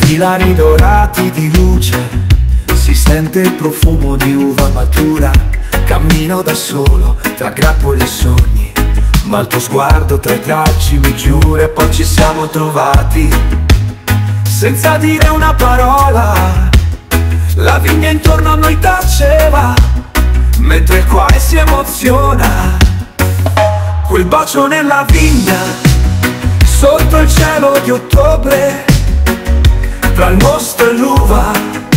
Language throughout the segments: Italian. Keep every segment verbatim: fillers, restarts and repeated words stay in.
filari dorati di luce, si sente il profumo di uva matura. Cammino da solo tra grappoli e sogni, ma il tuo sguardo tra i tracci mi giura. E poi ci siamo trovati senza dire una parola. La vigna intorno a noi taceva, mentre il cuore si emoziona. Quel bacio nella vigna, sotto il cielo di ottobre, tra il mosto e l'uva,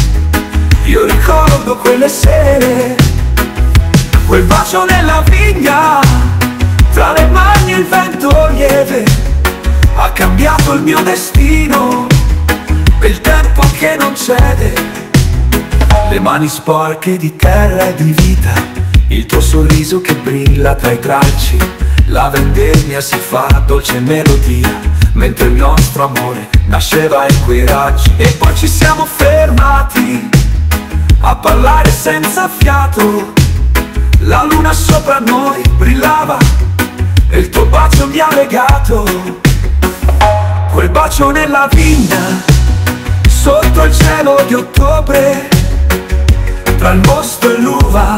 io ricordo quelle sere. Quel bacio nella vigna, tra le mani e il vento lieve, ha cambiato il mio destino, e il tempo che non cede. Le mani sporche di terra e di vita, il tuo sorriso che brilla tra i tralci. La vendemmia si fa dolce melodia, mentre il nostro amore nasceva in quei raggi. E poi ci siamo fermati a parlare senza fiato. La luna sopra noi brillava e il tuo bacio mi ha legato. Quel bacio nella vigna, sotto il cielo di ottobre, tra il mosto e l'uva,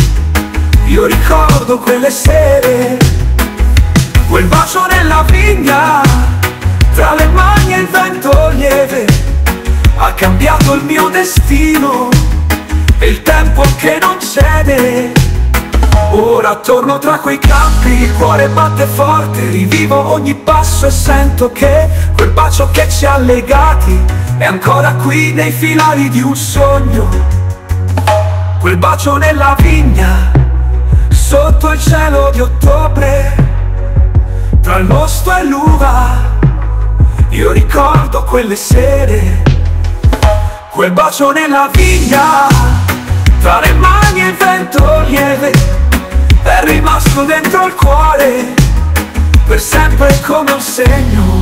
io ricordo quelle sere. Quel bacio nella vigna, tra le mani e il vento lieve, ha cambiato il mio destino, e il tempo che non cede. Ora torno tra quei campi, il cuore batte forte, rivivo ogni passo e sento che quel bacio che ci ha legati è ancora qui nei filari di un sogno. Quel bacio nella vigna, sotto il cielo di ottobre, tra il mosto e l'uva, io ricordo quelle sere. Quel bacio nella vigna, tra le mani e il vento lieve, è rimasto dentro il cuore per sempre come un segno.